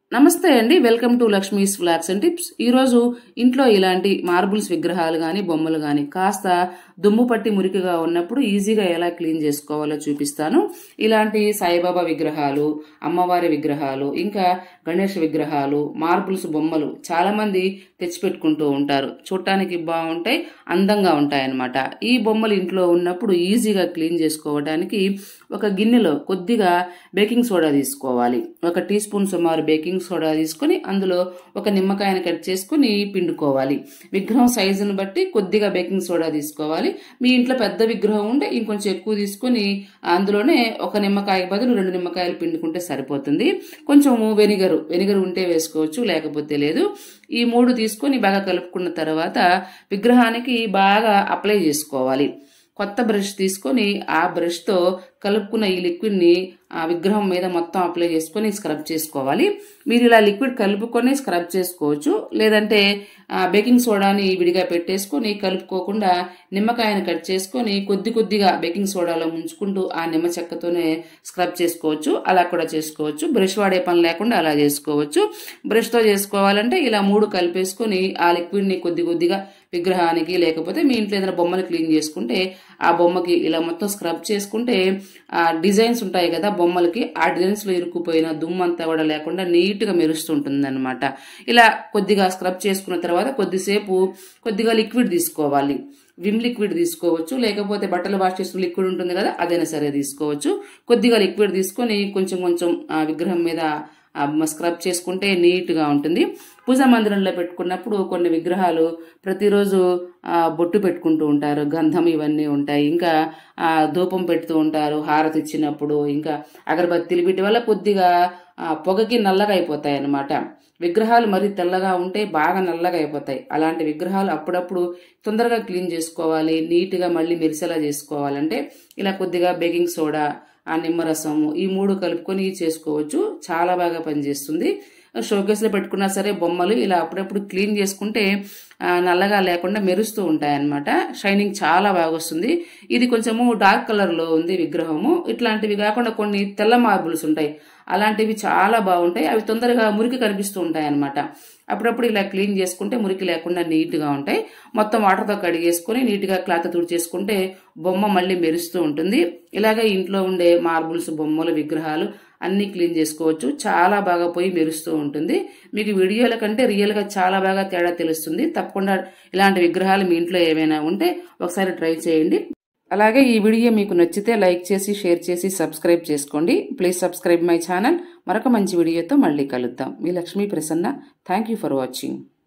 నమస్తే అండి, welcome to Lakshmi's vlogs and tips. ఈరోజు ఇంట్లో ఇలాంటి మార్బుల్స్ విగ్రహాలు గాని బొమ్మలు గాని కాస్త దుమ్ము పట్టి మురికిగా ఉన్నప్పుడు ఈజీగా ఎలా క్లీన్ చేసుకోవాలో చూపిస్తాను. ఇలాంటి సాయిబాబా విగ్రహాలు, అమ్మవారి విగ్రహాలు, ఇంకా గణేష్ విగ్రహాలు, మార్బుల్స్ బొమ్మలు చాలా మంది తెచ్చిపెట్టుకుంటూ ఉంటారు. చూడటానికి బాగుంటాయి, అందంగా ఉంటాయన్నమాట. ఈ బొమ్మలు ఇంట్లో ఉన్నప్పుడు ఈజీగా క్లీన్ చేసుకోవడానికి ఒక గిన్నెలో కొద్దిగా బేకింగ్ సోడా తీసుకోవాలి. 1 టీ స్పూన్ సుమారు బేకింగ్ సోడా తీసుకుని అందులో ఒక నిమ్మకాయను కట్ చేసుకుని పిండుకోవాలి. విగ్రహం సైజును బట్టి కొద్దిగా బేకింగ్ సోడా తీసుకోవాలి. మీ ఇంట్లో పెద్ద విగ్రహం ఉంటే ఇంకొంచెం ఎక్కువ తీసుకుని అందులోనే ఒక నిమ్మకాయ బదులు 2 నిమ్మకాయలు పిండుకుంటే సరిపోతుంది. కొంచెం వెనిగర్ ఉంటే వేసుకోవచ్చు, లేకపోతే లేదు. ఈ 3 తీసుకొని బాగా కలుపుకున్న తర్వాత విగ్రహానికి బాగా అప్లై చేసుకోవాలి. కొత్త బ్రష్ తీసుకొని ఆ బ్రష్ తో కలుపుకున్న ఈ లిక్విడ్ ని ఆ విగ్రహం మీద మొత్తం అప్లై చేసుకొని స్క్రబ్ చేసుకోవాలి. మీరు ఇలా లిక్విడ్ కలుపుకొని స్క్రబ్ చేసుకోవచ్చు, లేదంటే బేకింగ్ సోడాని విడిగా పెట్టేసుకొని కలుపుకోకుండా నిమ్మకాయను కట్ చేసుకొని కొద్దిగా బేకింగ్ సోడాలో ముంచుకుంటూ ఆ నిమ్మ చెక్కతోనే స్క్రబ్ చేసుకోవచ్చు. అలా కూడా చేసుకోవచ్చు. బ్రష్ వాడే పని లేకుండా అలా చేసుకోవచ్చు. బ్రష్ తో చేసుకోవాలంటే ఇలా 3 కలిపేసుకొని ఆ లిక్విడ్ ని కొద్దిగా విగ్రహానికి, లేకపోతే మీ ఇంట్లో ఏదైనా బొమ్మలు క్లీన్ చేసుకుంటే ఆ బొమ్మకి ఇలా మొత్తం స్క్రబ్ చేసుకుంటే ఆ డిజైన్స్ ఉంటాయి కదా బొమ్మలకి, ఆ డిజైన్స్ లో ఇరుక్కుపోయిన దుమ్ము అంతా కూడా లేకుండా నీట్ గా మెరుస్తుంటుంది అనమాట. ఇలా కొద్దిగా స్క్రబ్ చేసుకున్న తర్వాత కొద్దిగా లిక్విడ్ తీసుకోవాలి. విమ్ లిక్విడ్ తీసుకోవచ్చు, లేకపోతే బట్టలు వాష్ చేసిన లిక్విడ్ ఉంటుంది కదా, అదైనా సరే తీసుకోవచ్చు. కొద్దిగా లిక్విడ్ తీసుకొని కొంచెం ఆ విగ్రహం మీద స్క్రబ్ చేసుకుంటే నీట్ గా ఉంటుంది. పూజా మందిరంలో పెట్టుకున్నప్పుడు కొన్ని విగ్రహాలు ప్రతిరోజు బొట్టు పెట్టుకుంటూ ఉంటారు, గంధం ఇవన్నీ ఉంటాయి. ఇంకా ధూపం పెడుతూ ఉంటారు హారతి ఇచ్చినప్పుడు. ఇంకా అగరబత్తిలు వీటి వల్ల కొద్దిగా పొగకి నల్లగా అయిపోతాయి అన్నమాట. విగ్రహాలు మరి తెల్లగా ఉంటే బాగా నల్లగా అయిపోతాయి. అలాంటి విగ్రహాలు అప్పుడప్పుడు తొందరగా క్లీన్ చేసుకోవాలి, నీట్ గా మళ్ళీ మెరిసేలా చేసుకోవాలంటే ఇలా కొద్దిగా బేకింగ్ సోడా, ఆ నిమ్మరసము, ఈ 3 కలుపుకొని చేసుకోవచ్చు. చాలా బాగా పనిచేస్తుంది. షోకేస్ లో పెట్టుకున్నా సరే బొమ్మలు ఇలా అప్పుడప్పుడు క్లీన్ చేసుకుంటే నల్లగా లేకుండా మెరుస్తూ ఉంటాయన్నమాట. షైనింగ్ చాలా బాగా వస్తుంది. ఇది కొంచెము డార్క్ కలర్ లో ఉంది విగ్రహము. ఇట్లాంటివి కాకుండా కొన్ని తెల్ల మార్బుల్స్ ఉంటాయి, అలాంటివి చాలా బాగుంటాయి. అవి తొందరగా మురికి కనిపిస్తూ ఉంటాయి అన్నమాట. అప్పుడప్పుడు ఇలా క్లీన్ చేసుకుంటే మురికి లేకుండా నీట్ గా ఉంటాయి. మొత్తం వాటర్తో కడిగేసుకుని నీట్ గా క్లాత్ తుడిచేసుకుంటే బొమ్మ మళ్ళీ మెరుస్తూ ఉంటుంది. ఇలాగే ఇంట్లో ఉండే మార్బుల్స్, బొమ్మలు, విగ్రహాలు అన్ని క్లీన్ చేసుకోవచ్చు. చాలా బాగా పోయి మెరుస్తూ ఉంటుంది. మీకు వీడియోల కంటే రియల్ గా చాలా బాగా తేడా తెలుస్తుంది. తప్పకుండా ఇలాంటి విగ్రహాలు మీ ఇంట్లో ఏమైనా ఉంటే ఒకసారి ట్రై చేయండి. అలాగే ఈ వీడియో మీకు నచ్చితే లైక్ చేసి, షేర్ చేసి, సబ్స్క్రైబ్ చేసుకోండి. Please subscribe my channel. మరొక మంచి వీడియోతో మళ్ళీ కలుద్దాం. మీ Lakshmi Prasanna. Thank you for watching.